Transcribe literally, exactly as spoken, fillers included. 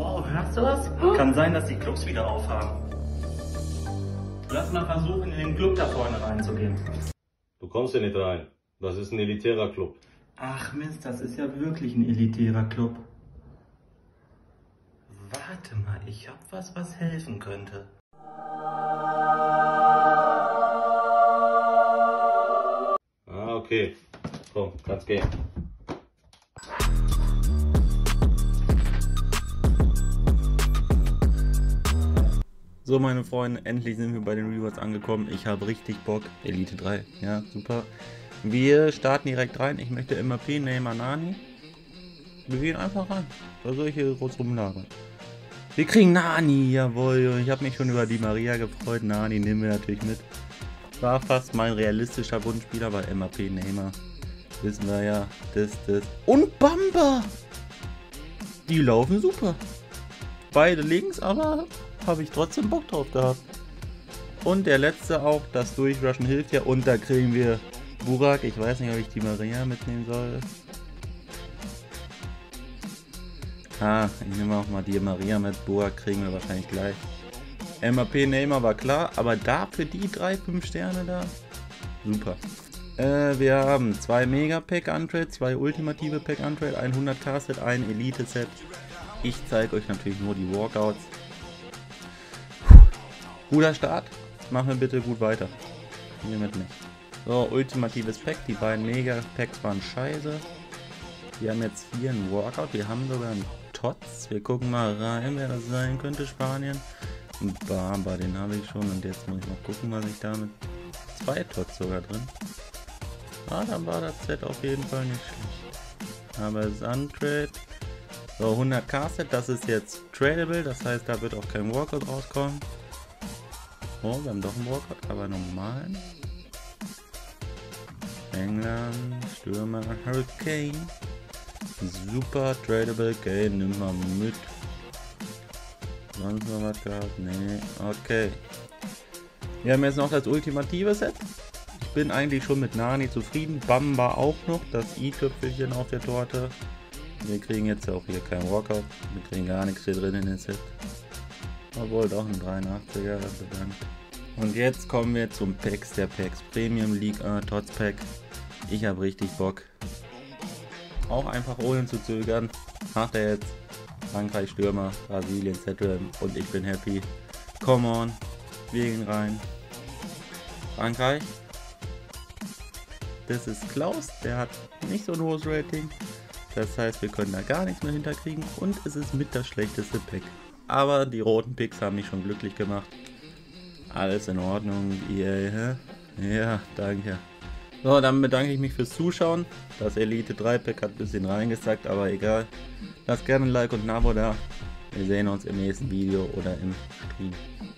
Wow, hörst du das? Kann sein, dass die Clubs wieder aufhaben. Lass mal versuchen, in den Club da vorne reinzugehen. Du kommst hier nicht rein. Das ist ein elitärer Club. Ach Mist, das ist ja wirklich ein elitärer Club. Warte mal, ich hab was, was helfen könnte. Ah, okay. Komm, kannst gehen. So meine Freunde, endlich sind wir bei den Rewards angekommen. Ich habe richtig Bock. Elite drei, ja super. Wir starten direkt rein. Ich möchte M A P, Neymar, Nani. Wir gehen einfach rein. Was soll ich hier groß rumlagern? Wir kriegen Nani, jawohl. Ich habe mich schon über die Maria gefreut. Nani nehmen wir natürlich mit. War fast mein realistischer Wunschspieler, weil M A P, Neymar. Wissen wir ja, das, das. Und Bamba! Die laufen super. Beide links, aber habe ich trotzdem Bock drauf gehabt. Und der letzte auch, das Durchrushen hilft ja. Und da kriegen wir Burak. Ich weiß nicht, ob ich die Maria mitnehmen soll. Ah, ich nehme auch mal die Maria mit. Burak kriegen wir wahrscheinlich gleich. M A P Neymar war klar, aber dafür die drei, fünf Sterne da. Super. Äh, wir haben zwei Mega Pack Untrade, zwei ultimative Pack Untrade, ein hundert K Set, ein Elite Set. Ich zeige euch natürlich nur die Walkouts. Guter Start. Machen wir bitte gut weiter. Hier mit nicht. So, ultimatives Pack. Die beiden Mega Packs waren scheiße. Wir haben jetzt hier einen Walkout. Wir haben sogar einen Tots. Wir gucken mal rein, wer das sein könnte. Spanien. Und Bamba, den habe ich schon. Und jetzt muss ich noch gucken, was ich damit. Zwei Tots sogar drin. Ah, dann war das Set auf jeden Fall nicht schlecht. Aber es ist Untrade. So, hundert K Set. Das ist jetzt tradable. Das heißt, da wird auch kein Walkout rauskommen. Oh, wir haben doch einen Walkout, aber normalen. England, Stürmer, Hurricane. Super tradable Game, nimm mal mit. Sonst noch was gehabt? Nee, okay. Wir haben jetzt noch das ultimative Set. Ich bin eigentlich schon mit Nani zufrieden. Bamba auch noch, das i-Tüpfelchen auf der Torte. Wir kriegen jetzt auch hier keinen Walkout. Wir kriegen gar nichts hier drin in den Set. Obwohl doch ein dreiundachtziger, bedankt. Und jetzt kommen wir zum Packs der Packs. Premium League eins Tots Pack. Ich habe richtig Bock. Auch einfach ohne zu zögern. Macht er jetzt. Frankreich Stürmer, Brasilien Zettel und ich bin happy. Come on. Wir gehen rein. Frankreich. Das ist Klaus. Der hat nicht so ein hohes Rating. Das heißt, wir können da gar nichts mehr hinterkriegen. Und es ist mit das schlechteste Pack. Aber die roten Picks haben mich schon glücklich gemacht. Alles in Ordnung. Yeah. Ja, danke. So, dann bedanke ich mich fürs Zuschauen. Das Elite drei Pack hat ein bisschen reingesackt, aber egal. Lasst gerne ein Like und ein Abo da. Wir sehen uns im nächsten Video oder im Stream.